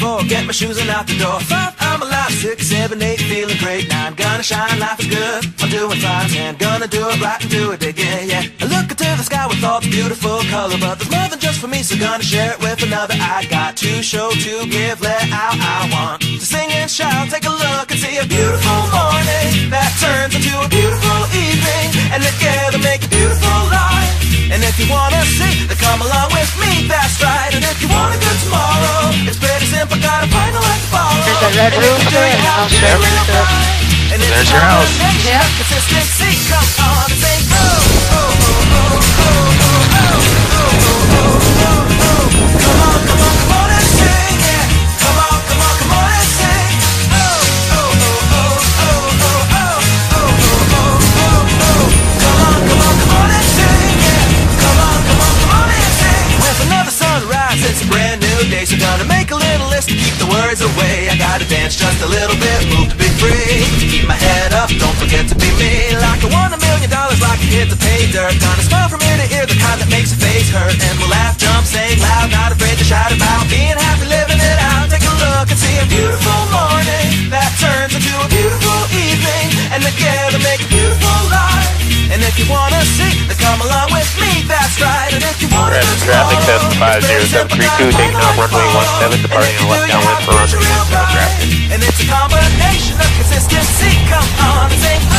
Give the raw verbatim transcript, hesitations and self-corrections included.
four, get my shoes and out the door. Five, I'm alive. Six, seven, eight, feeling great. Nine, gonna shine, life is good. I'm doing fine. Ten, gonna do it right and do it again, yeah. I look into the sky with all the beautiful color, but there's more than just for me, so gonna share it with another. I got to show, to give, let out. I want to sing and shout. Take a look and see a beautiful morning that turns into a beautiful evening, and together make a beautiful life. And if you wanna see, then come along with me, that's right. And if you want a good tomorrow, it's pretty simple, gotta find a light to follow. There's that red room there, and I'll show you the... And there's your house. Yeah. Consistency, come on and say, oh, oh, oh, oh, oh, oh, oh, oh, oh, oh. Come on, come on, come on and sing, yeah. Come on, come on, come on and sing. Oh, oh, oh, oh, oh, oh, oh, oh, oh, oh, oh, oh. Come on, come on, come on and sing, yeah. Come on, come on, come on and sing. With another sunrise, it's a brand new day, so gonna make a little list to keep the words away. I gotta dance just a little bit, move to be free. Keep my head up, don't forget to be me. Like I won a million dollars, like a kid to pay dirt. Gonna smile from ear to ear, the kind that makes your face hurt. And we'll laugh, jump, sing loud, not afraid to shout about being happy, living it out. Take a look and see a beautiful morning that turns into a beautiful evening, and together make a beautiful life. And if you wanna see, then come along with me, that's right. And if you wanna Grafton traffic test five zero seven three two, taking off runway one seven, departing on left downwind for runway one seven Grafton. And it's a combination of consistency, come on and say